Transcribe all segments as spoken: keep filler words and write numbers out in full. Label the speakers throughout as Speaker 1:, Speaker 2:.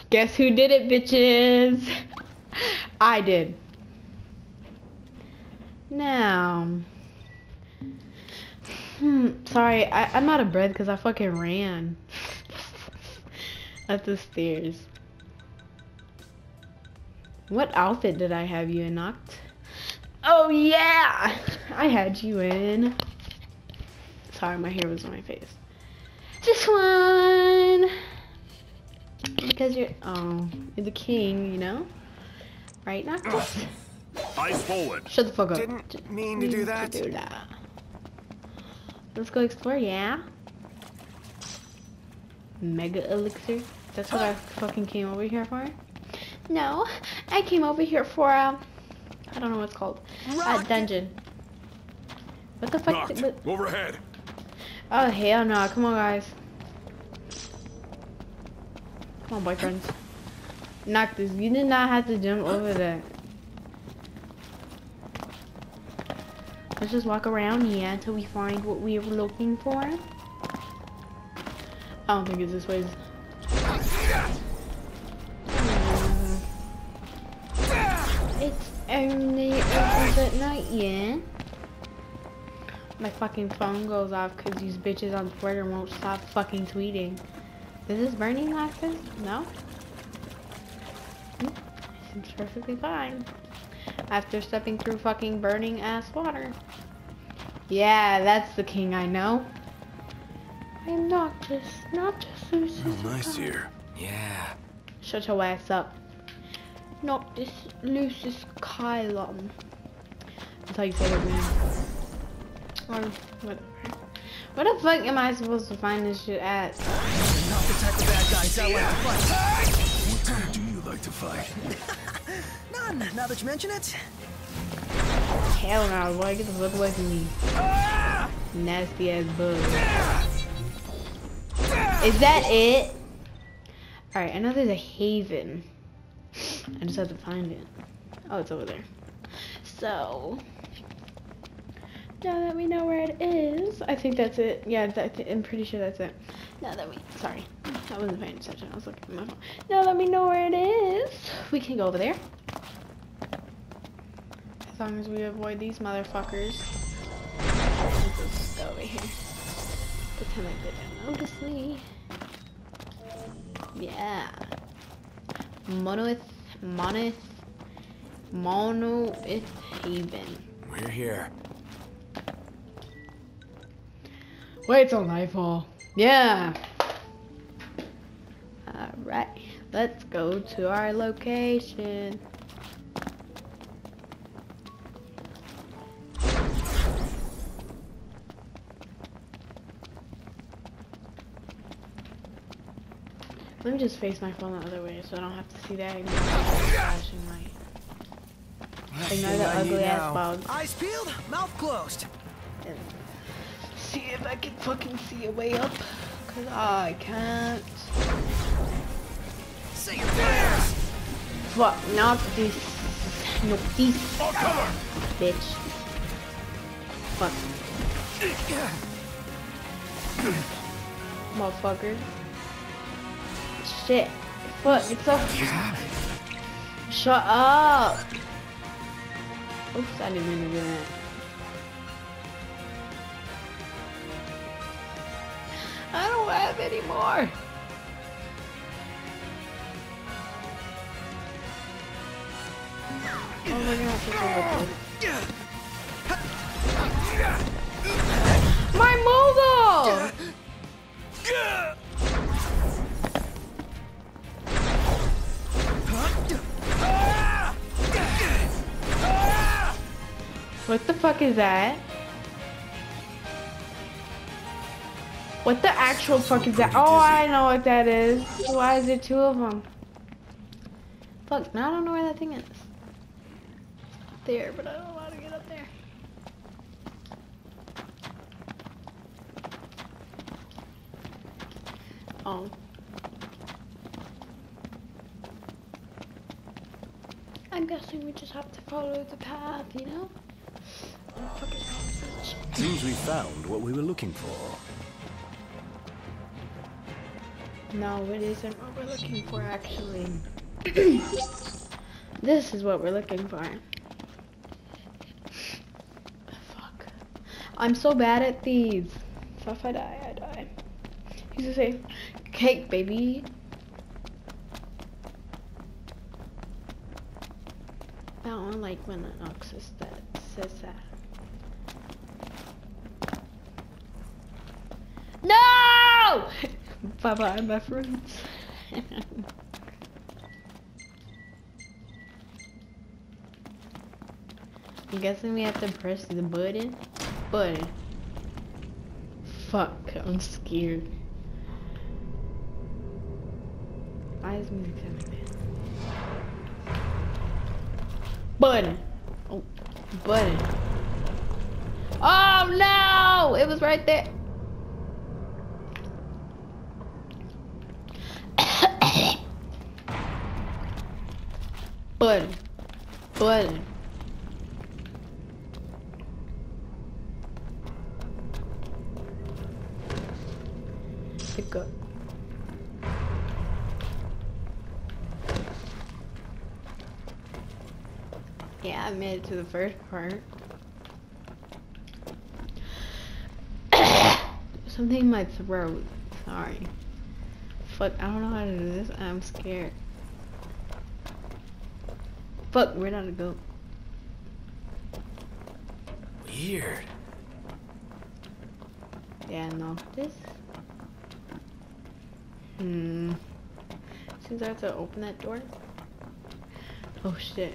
Speaker 1: Guess who did it, bitches? I did. Now, hmm, sorry, I, I'm out of breath because I fucking ran up the stairs. What outfit did I have you in, Noct? Oh yeah, I had you in. Sorry, my hair was on my face. This one, because you're oh, you're the king, you know, right, Noct?
Speaker 2: Eyes forward.
Speaker 1: Shut the fuck up.
Speaker 3: Didn't mean to do that.
Speaker 1: To do that. Let's go explore, yeah. Mega elixir. That's what I fucking came over here for. No, I came over here for um, I don't know what's called. A dungeon. What the fuck?
Speaker 2: Noct,
Speaker 1: What?
Speaker 2: overhead.
Speaker 1: Oh hell no! Come on, guys. Come on, boyfriends. Knock this. You did not have to jump over that. Let's just walk around here until we find what we are looking for. I don't think it's this way. It's only opens at night, yeah. My fucking phone goes off because these bitches on Twitter won't stop fucking tweeting. Is this burning like this? No? Hmm. Seems perfectly fine. After stepping through fucking burning ass water. Yeah, that's the king I know. I'm not just, not just Lucius.
Speaker 2: Oh, nice here.
Speaker 3: Yeah.
Speaker 1: Shut your ass up. Not this Lucius Kylum. That's how you say his name. Or whatever. Where the fuck am I supposed to find this shit at?
Speaker 3: Not the type of bad guys I like to fight.
Speaker 2: What time do you like to fight?
Speaker 3: None, now that you mention it.
Speaker 1: Hell no, boy, get the fuck away from me. Nasty ass bug. Is that it? Alright, I know there's a haven. I just have to find it. Oh, it's over there. So, now that we know where it is, I think that's it. Yeah, that, I'm pretty sure that's it. Now that we, sorry, I wasn't paying attention. I was looking at my phone. Now that we know where it is, we can go over there. As long as we avoid these motherfuckers. Let's just go over here. Pretend like they didn't notice me. Yeah. Monolith, monolith, monolith haven.
Speaker 3: We're here.
Speaker 1: Wait till nightfall. Yeah. Alright, let's go to our location. Let me just face my phone the other way so I don't have to see that anymore. Flashing light. Ignore the ugly ass bug.
Speaker 3: Eyes peeled, mouth closed.
Speaker 1: And see if I can fucking see a way up. Cause I can't.
Speaker 3: Say your prayers.
Speaker 1: Fuck, not this. No, this.
Speaker 2: I'll cover.
Speaker 1: Bitch. Fuck. Motherfucker. Shit. Fuck, it's so. Shut up. Oops, I didn't mean to do that. I don't have any more. Oh my god, my mogul! What the fuck is that? What the actual fuck is that? Oh, I know what that is. Why is there two of them? Fuck, now I don't know where that thing is. Up there, but I don't know how to get up there. Oh. I'm guessing we just have to follow the path, you know?
Speaker 2: Seems we found what we were looking for.
Speaker 1: No, it isn't what we're looking for, actually. This is what we're looking for. Fuck. I'm so bad at these. So if I die, I die. He's gonna say, cake, baby. I don't like when the ox says that. Says that. No! Bye bye, my friends. I'm guessing we have to press the button. Button. Fuck, I'm scared. Why is music sounding bad? Button. Oh, button. Oh no! It was right there. Button. Button. Pick up. Yeah, I made it to the first part. Something in my throat. Sorry. Fuck, I don't know how to do this. I'm scared. Fuck, where did it go?
Speaker 3: Weird.
Speaker 1: Yeah, no. This. Hmm. Seems I have to open that door. Oh shit.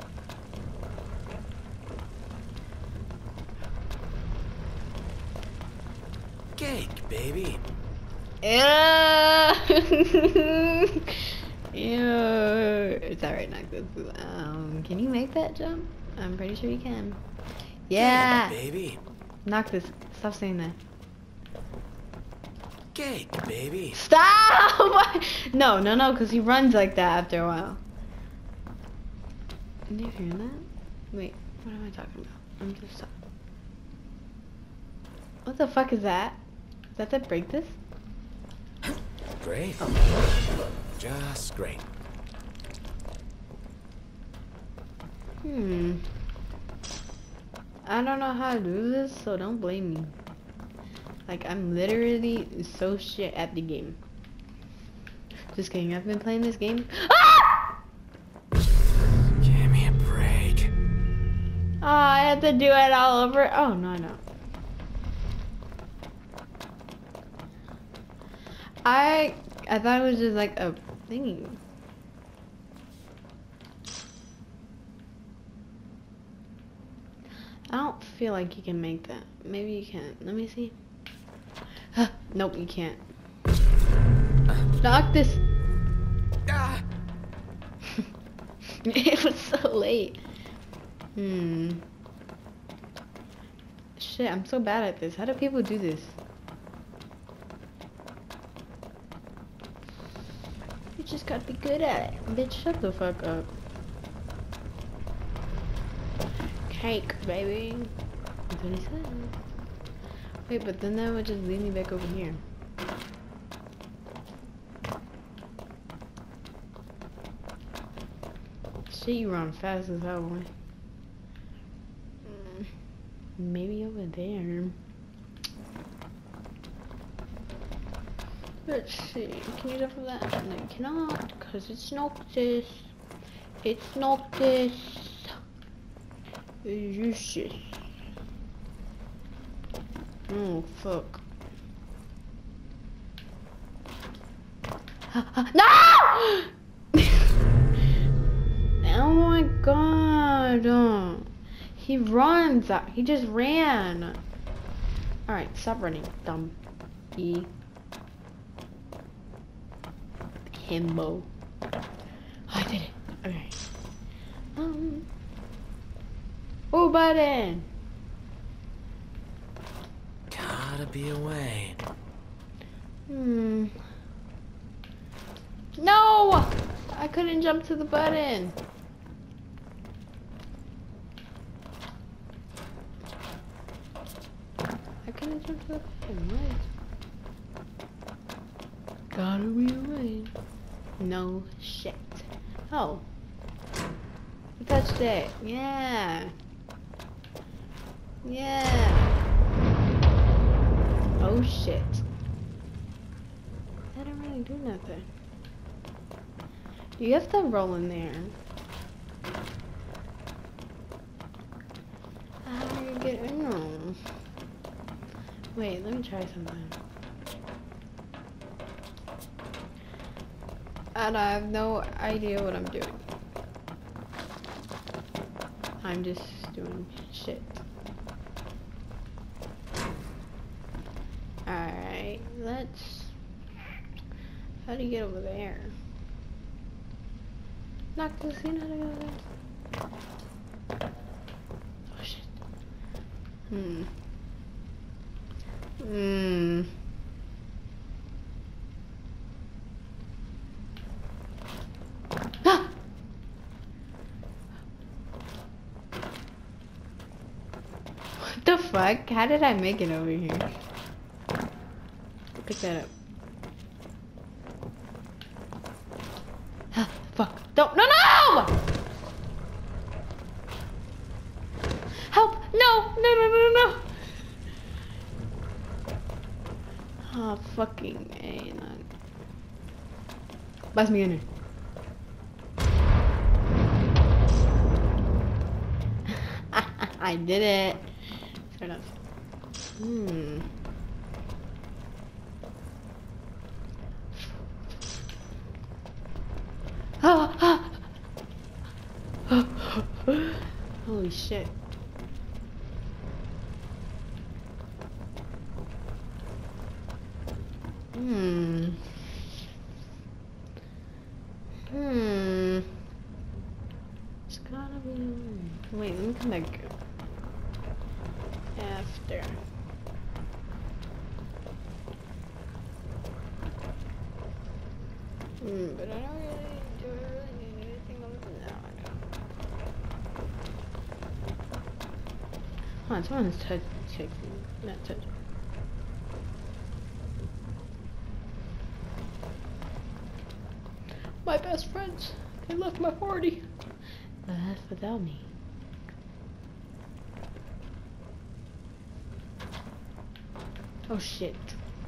Speaker 3: Cake, baby.
Speaker 1: Yeah. Ew. It's alright, not good. Um, can you make that jump? I'm pretty sure you can. Yeah.
Speaker 3: Cake, baby.
Speaker 1: Knock this. Stop saying that.
Speaker 3: Cake, baby.
Speaker 1: Stop! No, no, no, because he runs like that after a while. Did you hear that? Wait, what am I talking about? I'm just talking. What the fuck is that? Is that to break this?
Speaker 3: Great. Just great.
Speaker 1: Hmm. I don't know how to do this, so don't blame me. Like, I'm literally so shit at the game. Just kidding, I've been playing this game. Ah!
Speaker 3: Give me a break.
Speaker 1: Oh, I had to do it all over. Oh, no, no. I I thought it was just like a thingy. I don't feel like you can make that. Maybe you can. Let me see. Nope, you can't. Knock this.
Speaker 3: Ah.
Speaker 1: It was so late. Hmm. Shit, I'm so bad at this. How do people do this? You just gotta be good at it. Bitch, shut the fuck up. Cake, baby. That's what he said. Wait, but then that would just lead me back over here. Shit, you run fast as hell, boy. Mm, maybe over there. Let's see. Can you go for that? No, you cannot, because it's Noctis. It's Noctis. It's useless. Oh, fuck. No! Oh my god. Uh, he runs. Uh, he just ran. Alright, stop running, dumb. E. Himbo. Oh, I did it. Okay. Um. Oh, button.
Speaker 3: Gotta be a way.
Speaker 1: Hmm. No! I couldn't jump to the button. I couldn't jump to the button. What? Gotta be a way. No shit. Oh. You touched it. Yeah. Yeah. Oh shit. I didn't really do nothing. You have to roll in there. How do you get in there? Wait, let me try something. And I have no idea what I'm doing. I'm just doing shit. Alright, let's... How do you get over there? Not to see how to go there. Oh shit. Hmm. Hmm. Ah! What the fuck? How did I make it over here? Pick that up. Ah, fuck. Don't. No, no! Help! No! No, no, no, no, no! Oh, fucking A. Not. Blast me in there. I did it. Sort of. Hmm. Ah, ah. Holy shit. Hmm. Hmm. It's gotta be. Wait, let me come back. After. Hmm, but I don't really do I really need anything other than that. I know. Hold on, someone's touch checking. Not touch. My best friends. They left my party. But that's without me. Oh shit.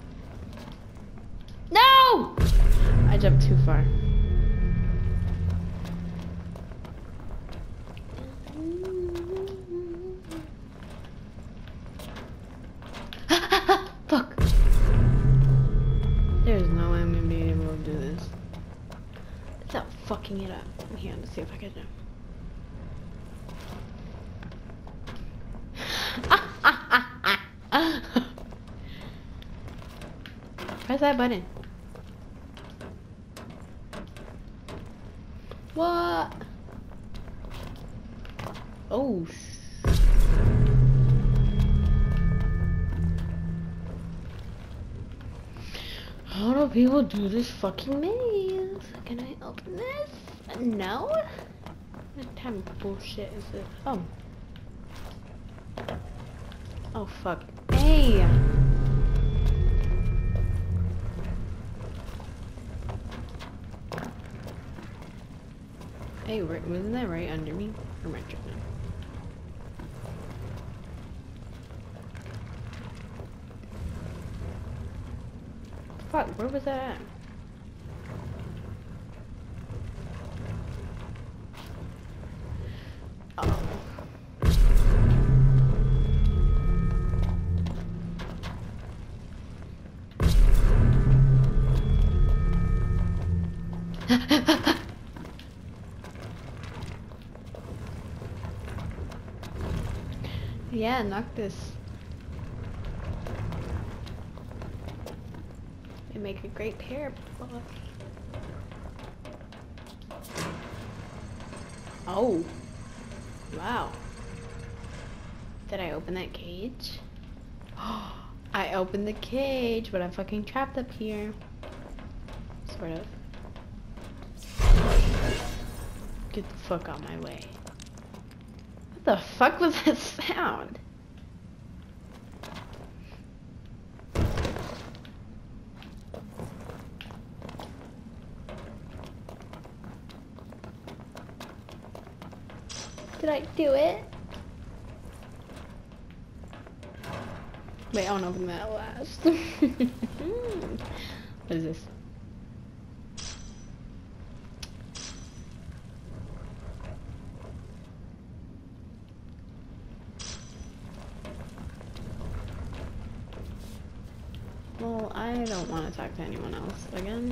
Speaker 1: No! I jumped too far. Fuck. There's no way I'm gonna be able to do this. Without fucking it up. Here, let's see if I can jump. Press that button. What? Oh, sh How do people do this fucking maze? Can I open this? No? What type of bullshit is this? Oh. Oh, fuck. Hey! Hey, wasn't that right under me? Or am I tripping? Fuck, where was that at? Oh. Yeah, knock this. They make a great pair. Oh. Wow. Did I open that cage? I opened the cage, but I'm fucking trapped up here. Sort of. Get the fuck out my way. What the fuck was that sound? Did I do it? Wait, I don't open that last. What is this? Well, I don't want to talk to anyone else again.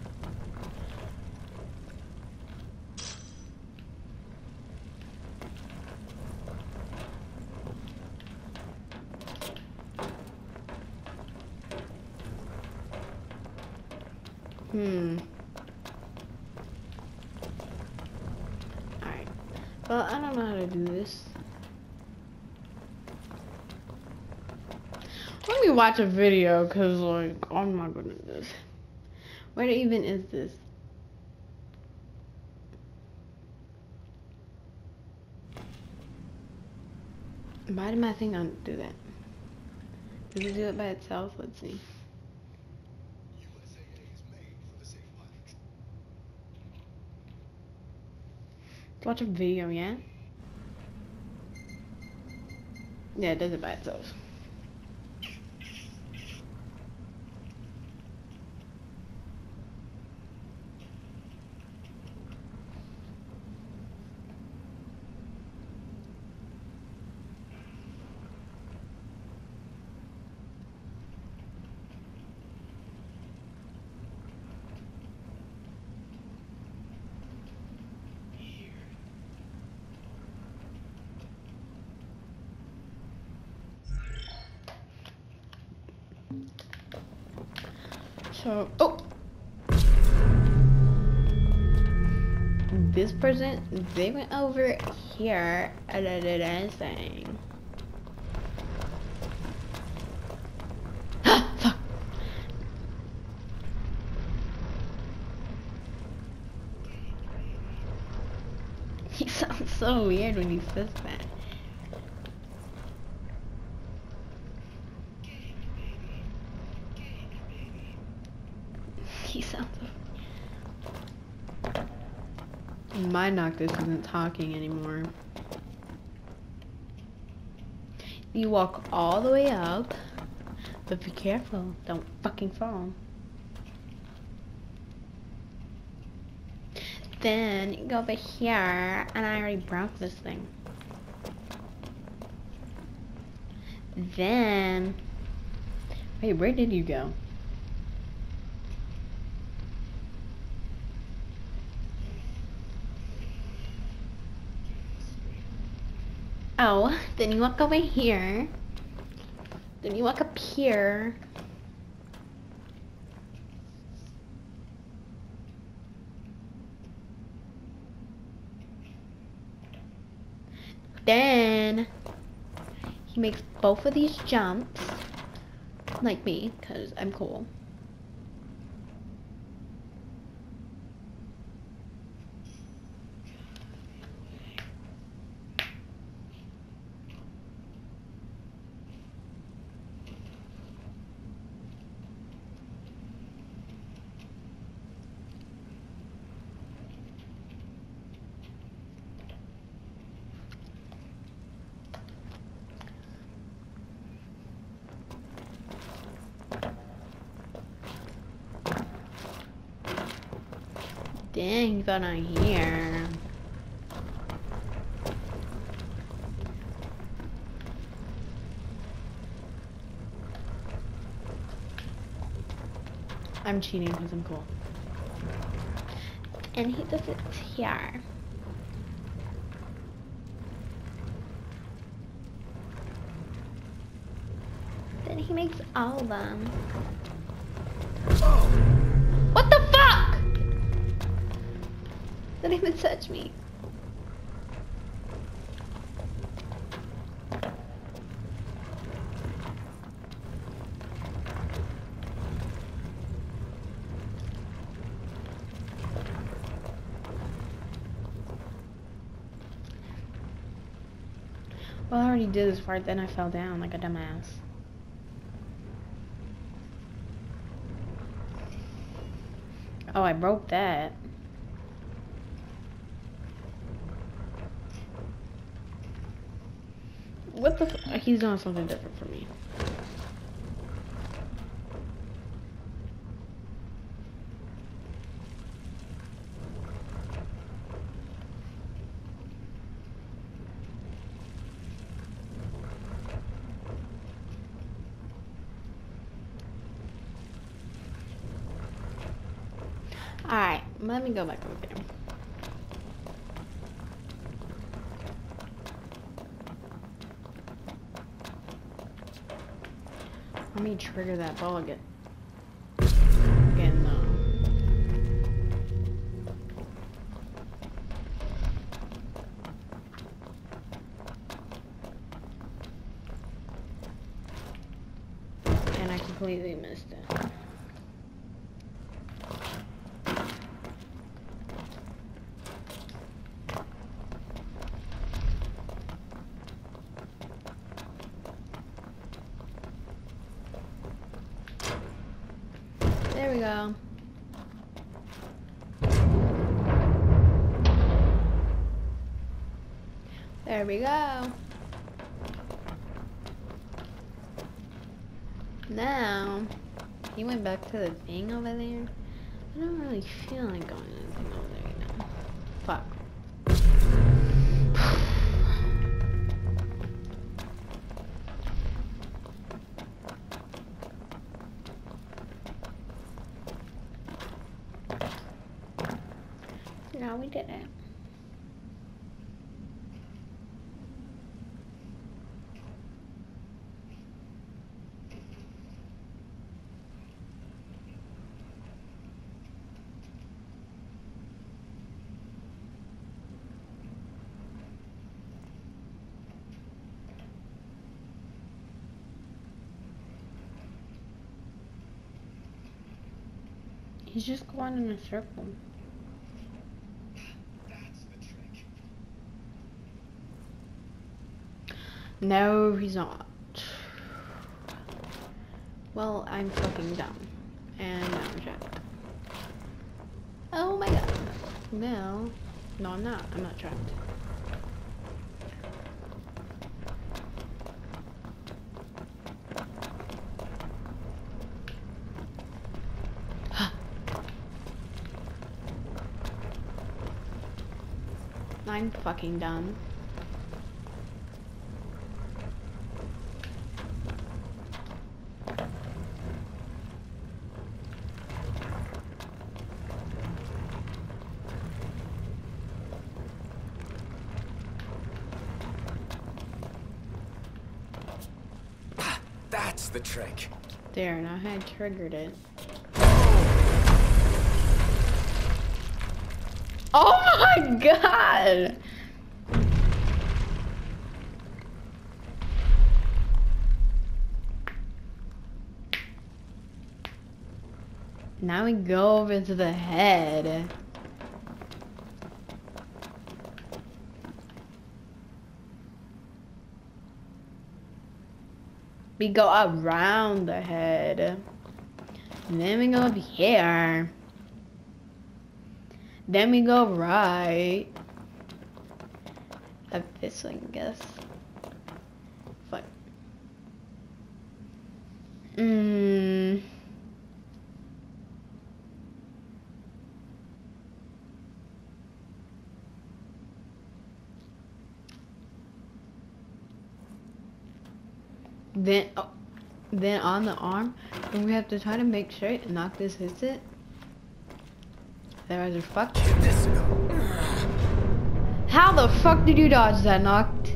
Speaker 1: Hmm. Alright. Well, I don't know how to do this. Let me watch a video, cause like, oh my goodness. Where even is this? Why did my thing not do that? Does it do it by itself? Let's see. Let's watch a video, yeah? Yeah, it does it by itself. So, oh! This person, they went over here and I did anything. Fuck! He sounds so weird when he says that. He sounds so... My Noctis isn't talking anymore. You walk all the way up, but be careful, don't fucking fall. Then you go over here, and I already broke this thing. Then, wait, where did you go? Oh, then you walk over here. Then you walk up here. Then he makes both of these jumps, like me, because I'm cool. Dang, you got on here. I'm cheating because I'm cool. And he does it here. Then he makes all of them. What the fuck? Don't even touch me. Well, I already did this part, then I fell down like a dumbass. Oh, I broke that. What the f- he's doing something different for me. Alright, let me go back over there. Let me trigger that ball again. Again, no. And I completely missed it. There we go. There we go. Now, he went back to the thing over there. I don't really feel like going anything over there right now. Fuck. No, we did it. He's just going in a circle. No, he's not. Well, I'm fucking dumb. And now I'm trapped. Oh my god. No. No, I'm not. I'm not trapped. I'm fucking dumb.
Speaker 3: That's the trick.
Speaker 1: There, now I had triggered it. Oh my god! Now we go over to the head. We go around the head. And then we go up here. Then we go right. Up this way, I guess. Fuck. Mmm. Then, oh, then on the arm, and we have to try to make sure and knock this hits it. Otherwise, we're fucked.
Speaker 3: This.
Speaker 1: How the fuck did you dodge that, Knocked?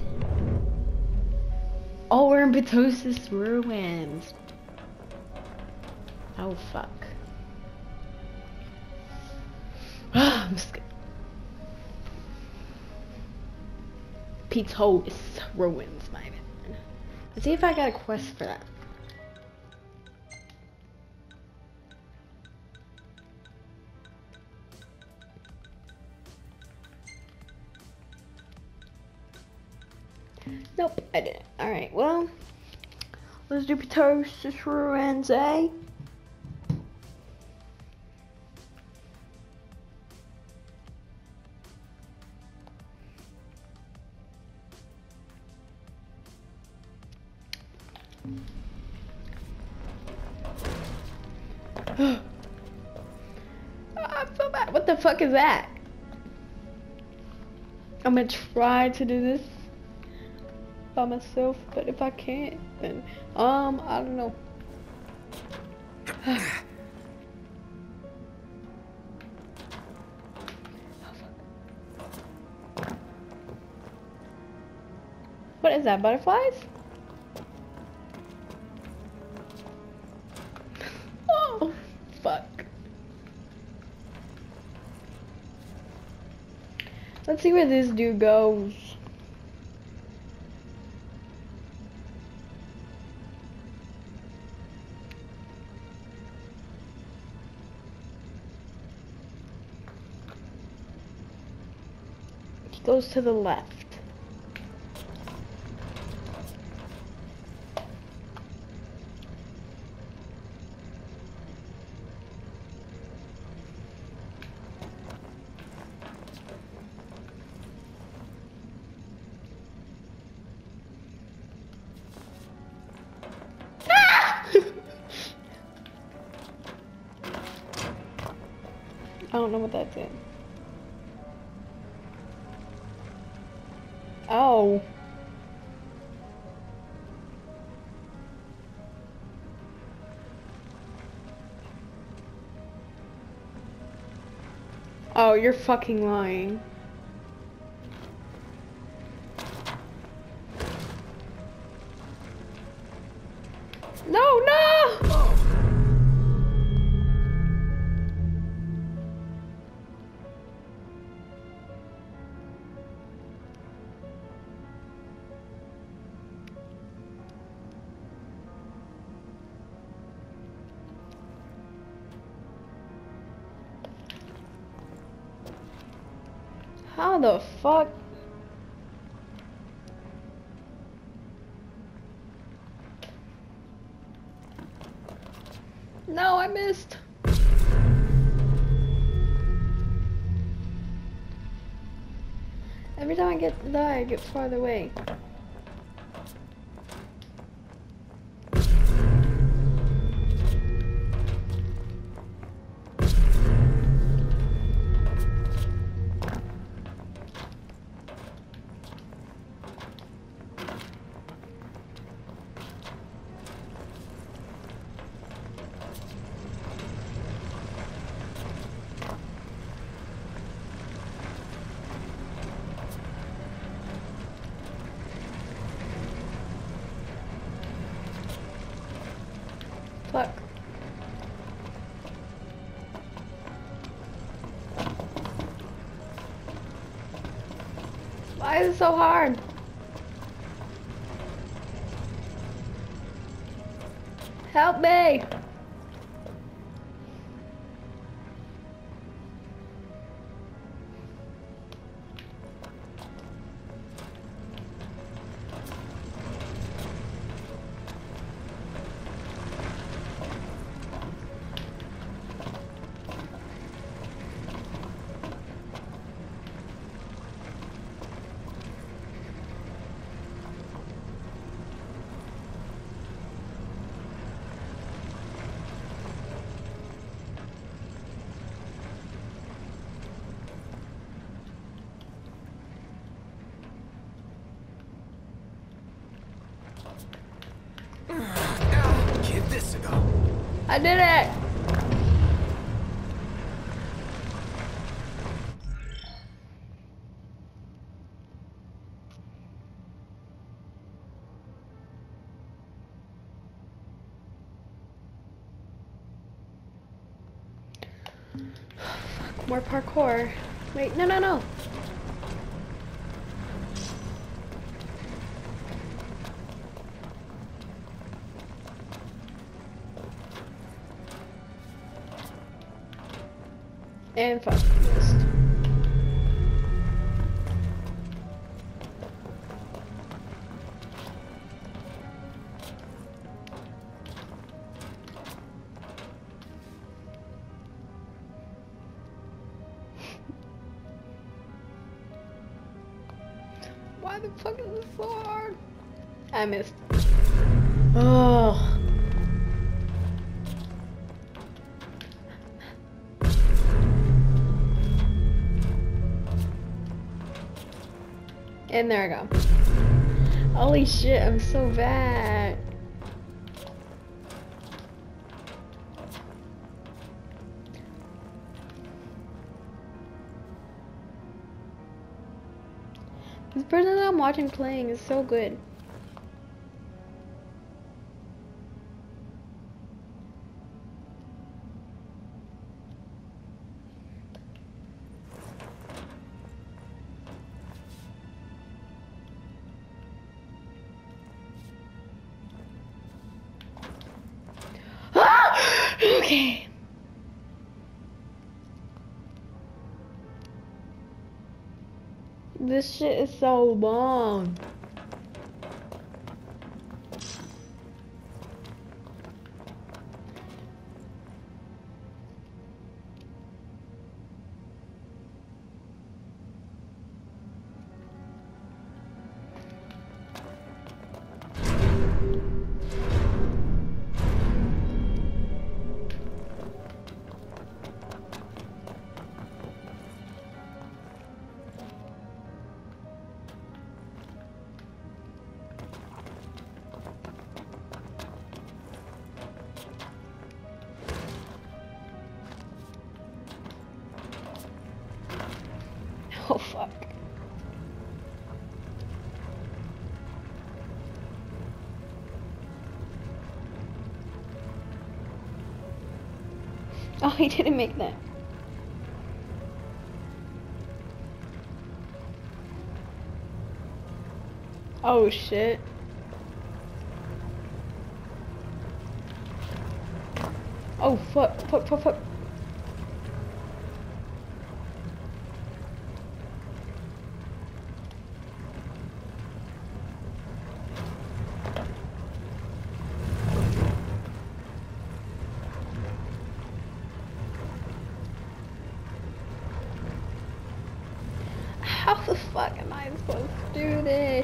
Speaker 1: Oh, we're in Petosis Ruins. Oh, fuck. I'm scared. Petosis Ruins, my man. Let's see if I got a quest for that. Nope, I didn't. Alright, well, let's do Petosis Ruins, eh? Oh, I'm so bad. What the fuck is that? I'm gonna try to do this by myself, but if I can't, then um, I don't know. What is that? Butterflies? Oh, fuck. Let's see where this dude goes. He goes to the left. I don't know what that's in. Oh. Oh, you're fucking lying. No, no! How the fuck? No, I missed. Every time I get die, I get farther away. Fuck. Why is it so hard? Help me!
Speaker 3: Give this a go.
Speaker 1: I did it! More parkour. Wait, no, no, no. And fuck, missed. Why the fuck is this so hard? I missed. Oh. And there I go. Holy shit, I'm so bad. This person that I'm watching playing is so good. Okay. This shit is so long. Oh fuck. Oh, he didn't make that. Oh shit. Oh fuck, fuck, fuck, fuck. How the fuck am I supposed to do this?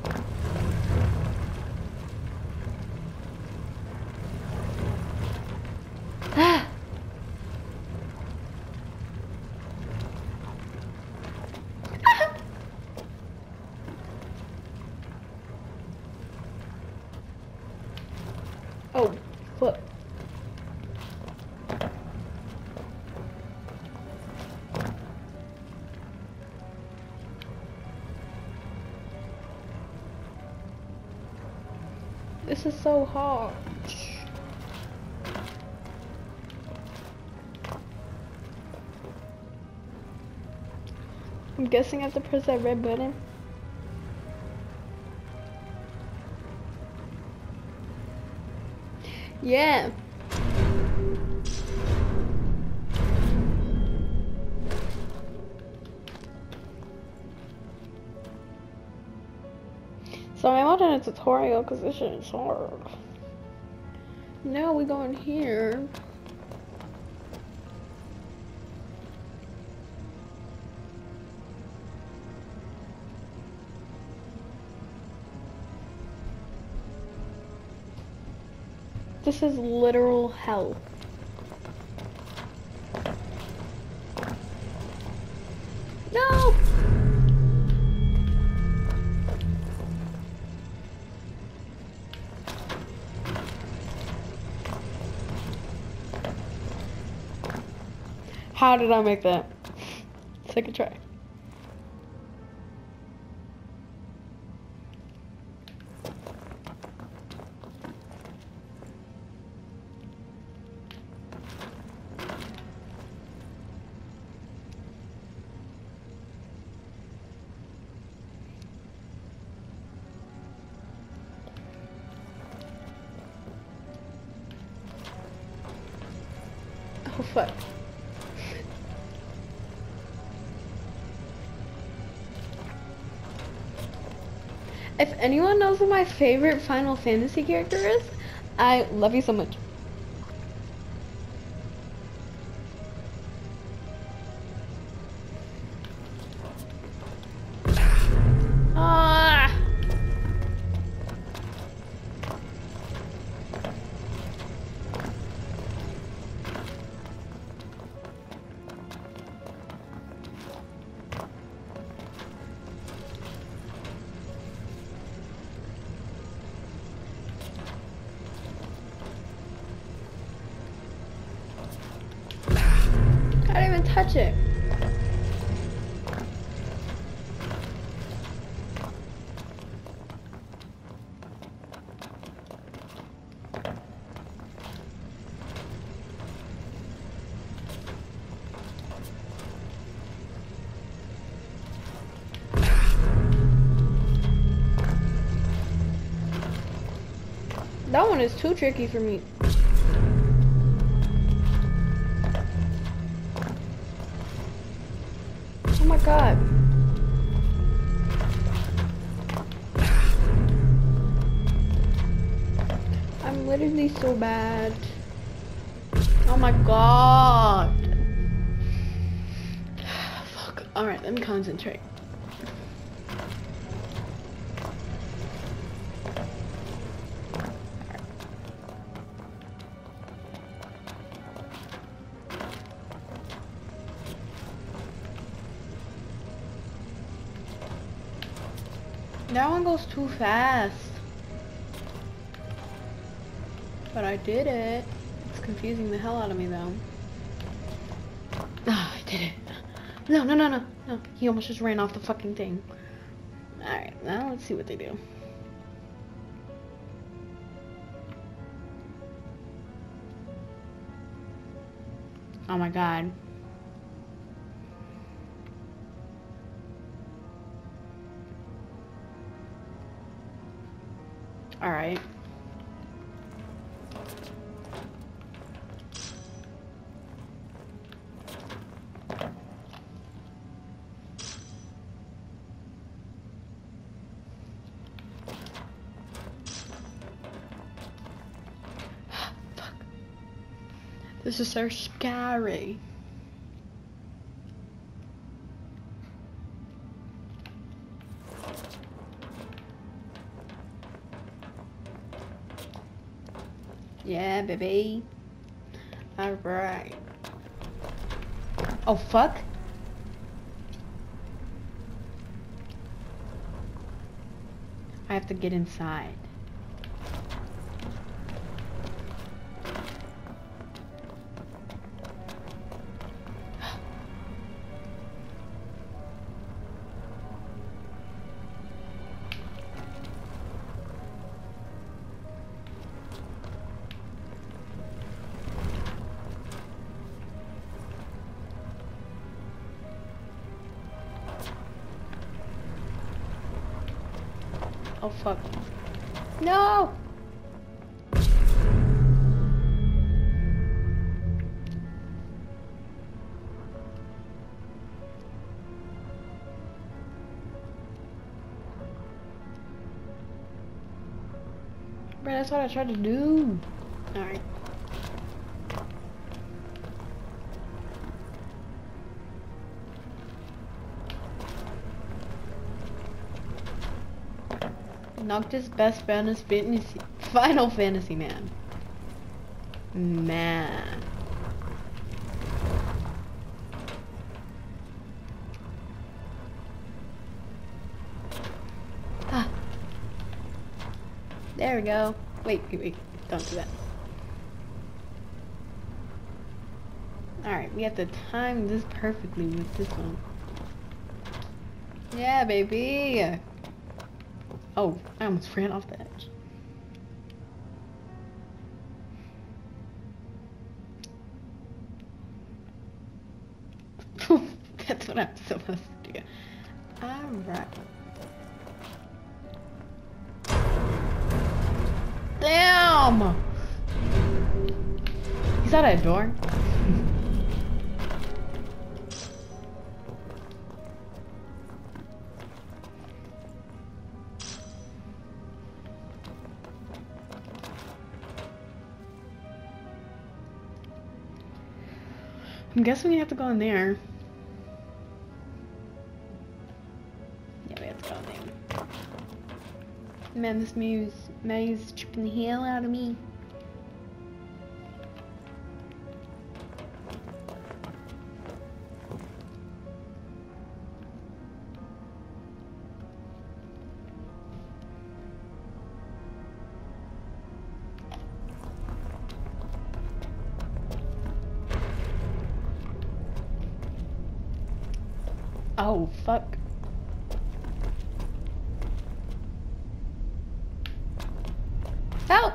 Speaker 1: Ah. Oh, fuck. This is so hard. I'm guessing I have to press that red button. Yeah. So I'm watching a tutorial because this shit is hard. Now we go in here. This is literal hell. No! How did I make that? Second try. Oh fuck. If anyone knows what my favorite Final Fantasy character is, I love you so much. Ah! touch it. That one is too tricky for me. Oh my god. I'm literally so bad. Oh my god. Fuck. Alright, let me concentrate. That one goes too fast. But I did it. It's confusing the hell out of me though. Ah, oh, I did it. No, no, no, no. No, he almost just ran off the fucking thing. Alright, now let's see what they do. Oh my god. All right. Fuck. This is so scary. Yeah, baby. Alright. Oh, fuck. I have to get inside. Oh fuck. No! Bro, that's what I tried to do. Alright. Noctis best fantasy, fantasy Final Fantasy man. Man. Ah. There we go. Wait, wait, wait. Don't do that. Alright, we have to time this perfectly with this one. Yeah, baby. Oh, I almost ran off the edge. That's what I'm supposed to do. Alright. Damn! Is that a door? I'm guessing we have to go in there. Yeah, we have to go in there. Man, this maze, maze is tripping the hell out of me. Oh, fuck. Help!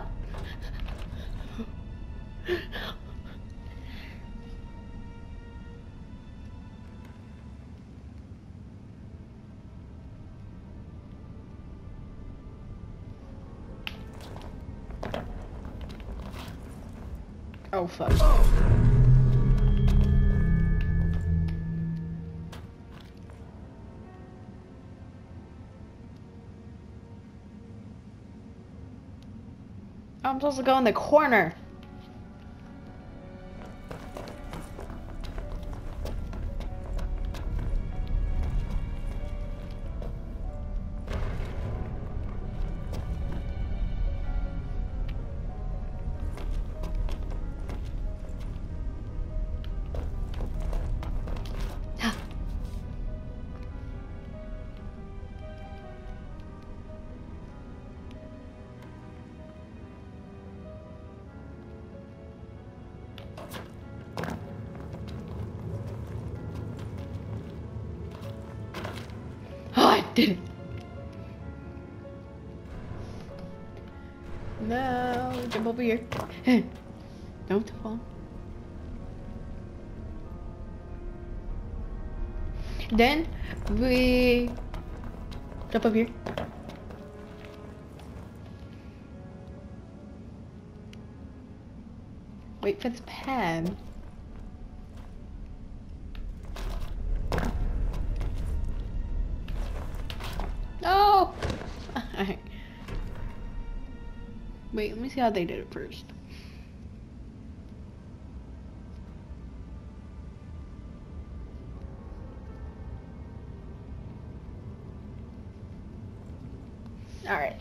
Speaker 1: Oh, fuck. I'm supposed to go in the corner. Did it. No, jump over here. Don't fall. Then we jump over here. Wait for this pad. No! Alright. Wait, let me see how they did it first. Alright.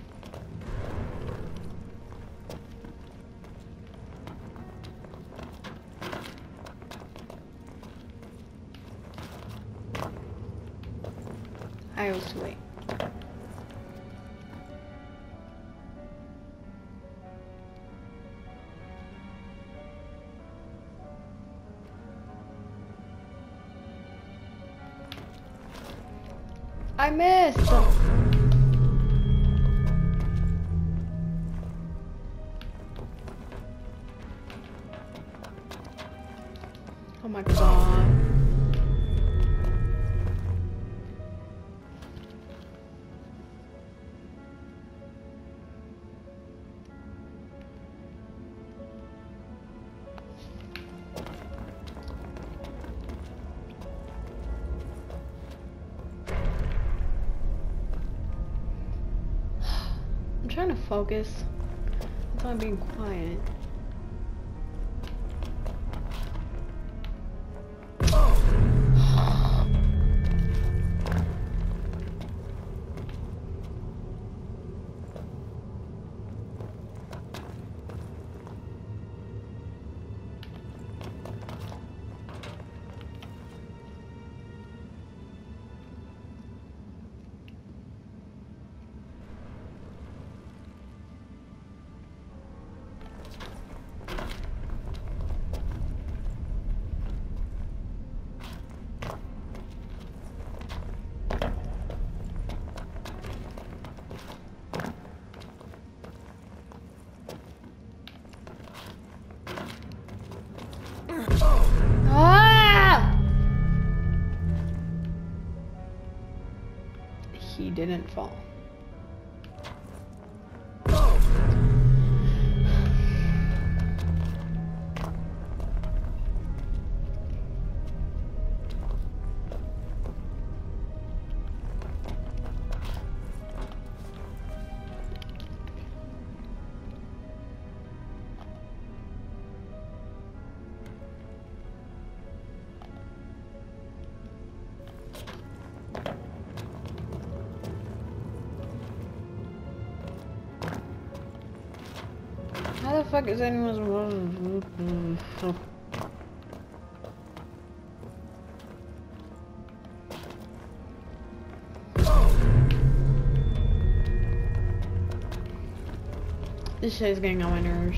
Speaker 1: I was too late. I missed! Oh my god. I'm trying to focus. That's why I'm being quiet. Ah! He didn't fall. How the fuck is anyone? This shit is getting on my nerves.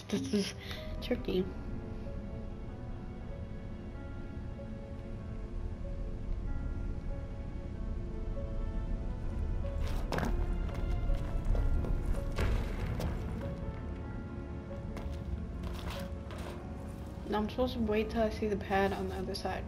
Speaker 1: This is tricky. No, I'm supposed to wait till I see the pad on the other side.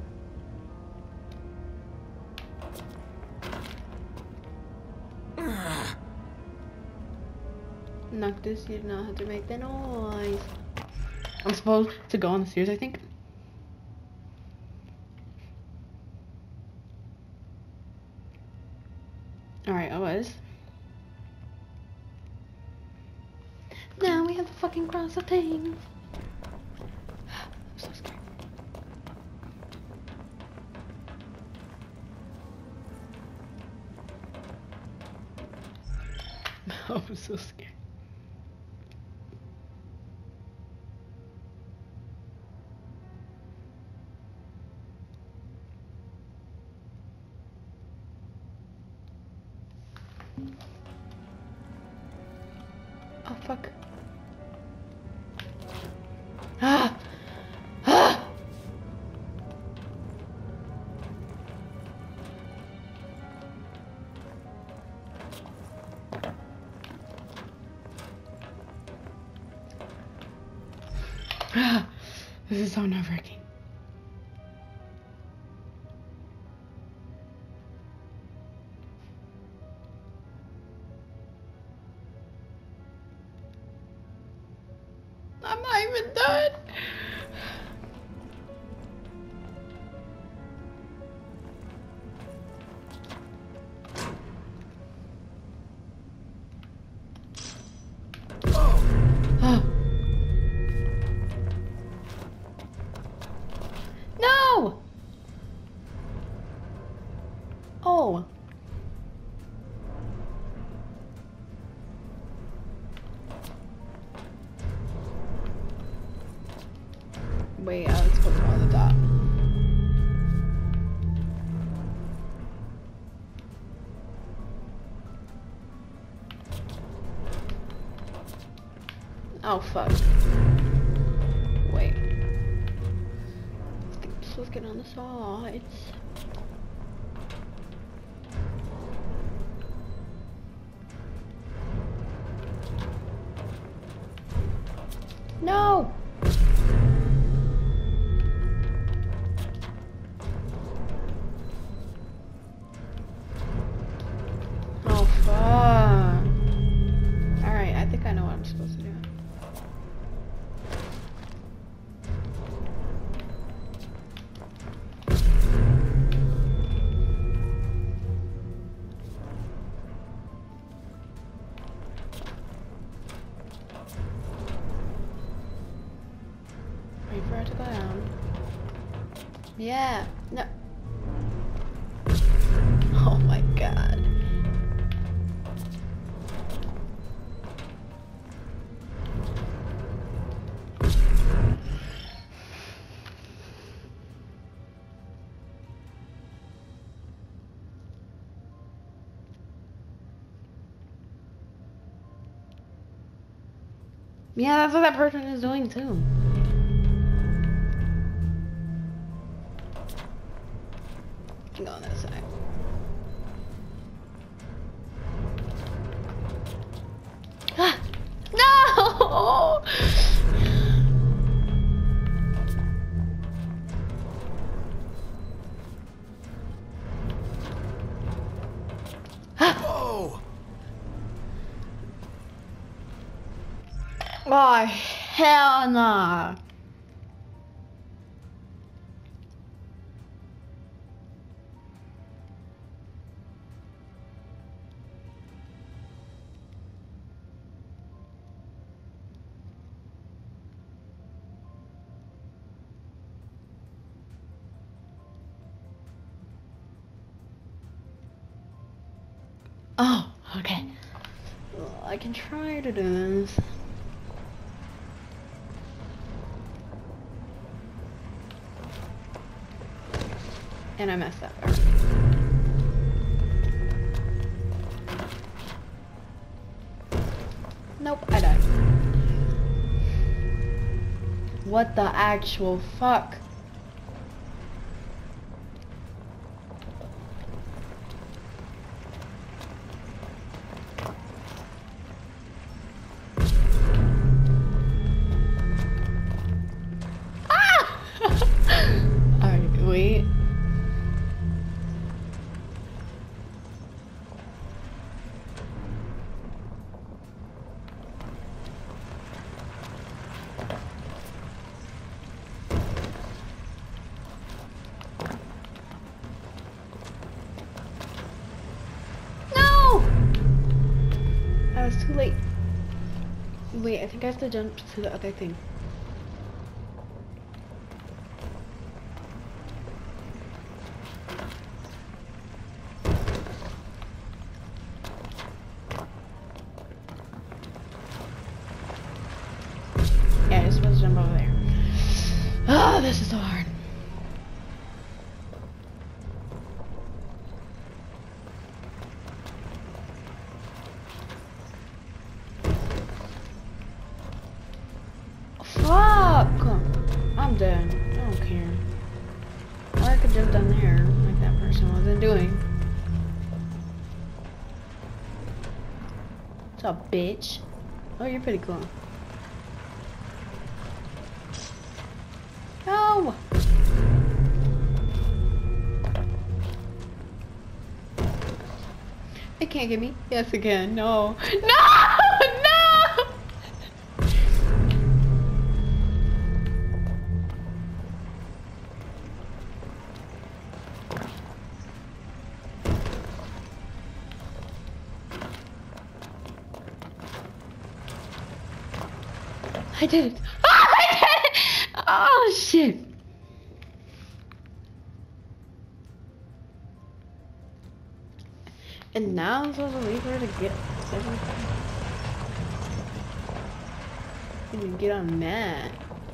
Speaker 1: Noctis, you do not have to make the noise. I'm supposed to go on the stairs, I think. Alright, I was. Now we have to fucking cross the thing. I'm so scared. I'm so scared. Oh fuck. Ah! Ah! Ah! This is so nerve-wracking. I'm not even done. Oh. Oh. No. Oh. Wait, I was supposed to go on the top. Oh fuck. Wait. I think I'm supposed to get on the sides. No! Oh fuck. Alright, I think I know what I'm supposed to do. Wait for it to go down. Yeah. No. Oh my god. Yeah, that's what that person is doing too. Go on that side. Ah! No!
Speaker 3: Whoa!
Speaker 1: Oh, hell nah. Oh, okay. Well, I can try to do this. And I messed up. Nope, I died. What the actual fuck? Ah! Alright, wait. It's too late. Wait, I think I have to jump to the other thing. Yeah, you're supposed to jump over there. Ah, this is so hard. Fuck! I'm done. I don't care. Or I could jump down there, like that person wasn't doing. What's up, bitch? Oh, you're pretty cool. No! It can't get me. Yes, it can. No. No! No! I did it! Oh, I did it! Oh, shit! And now I'm supposed to leave her to get everything. I need to get on that.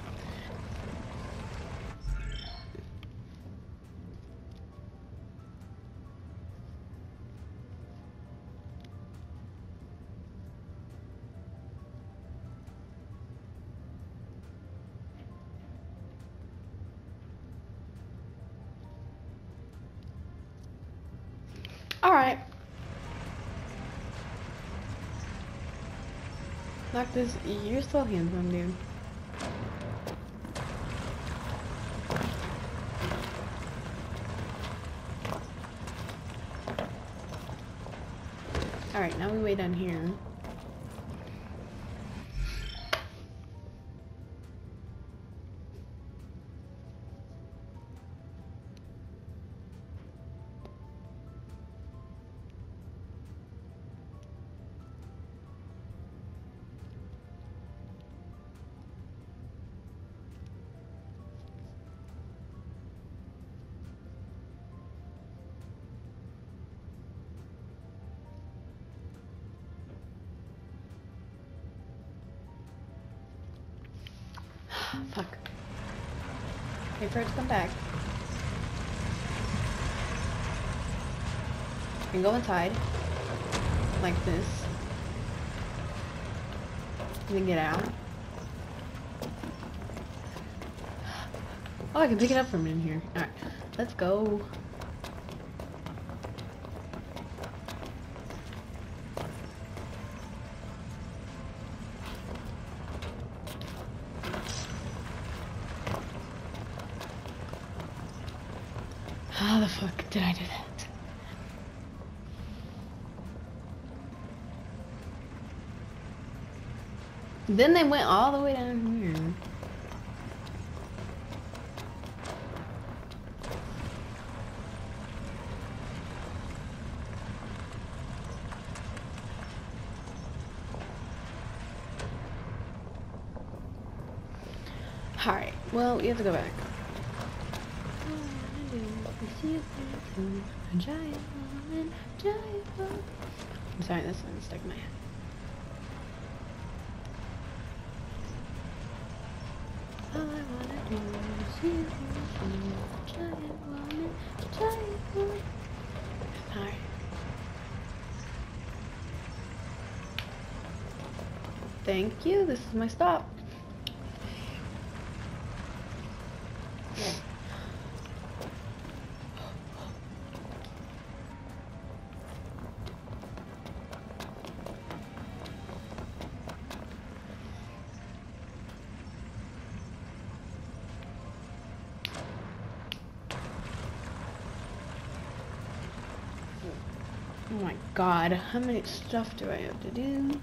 Speaker 1: Alright. Knock this. You're still handsome, dude. Alright, now we wait down here. Fuck. Wait for it to come back. And go inside. Like this. And then get out. Oh, I can pick it up from in here. Alright, let's go. How the fuck did I do that? Then they went all the way down here. Alright, well, we have to go back. I'm sorry, this one stuck in my head. All I wanna do is see you, giant woman, giant woman. Alright. Thank you, this is my stop. my god, how many stuff do I have to do?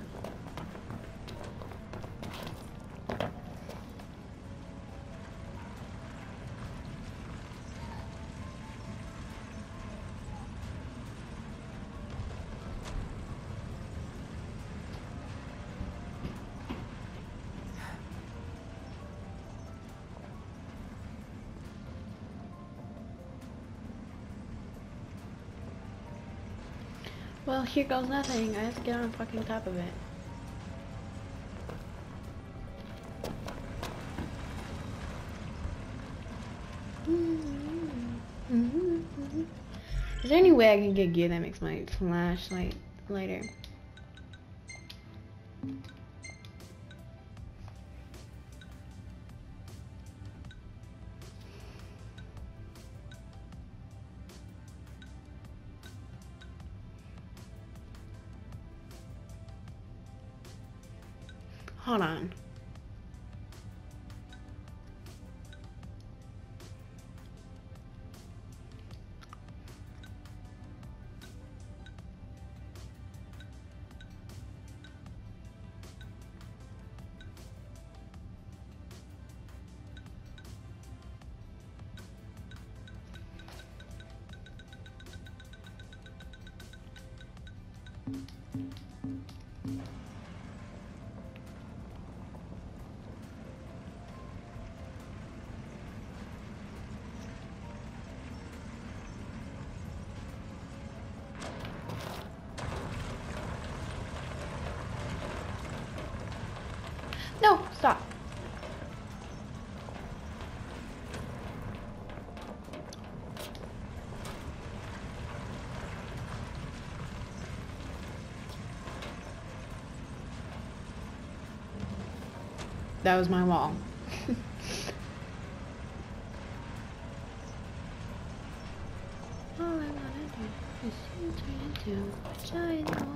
Speaker 1: Well, here goes nothing. I have to get on fucking top of it. Is there any way I can get gear that makes my flashlight lighter? Hold on. No, stop. That was my wall. All I wanna do is see turn into a giant wall.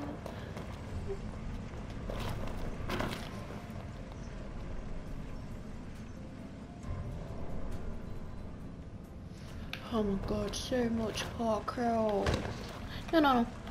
Speaker 1: Oh my god, so much parkour. No, no, no.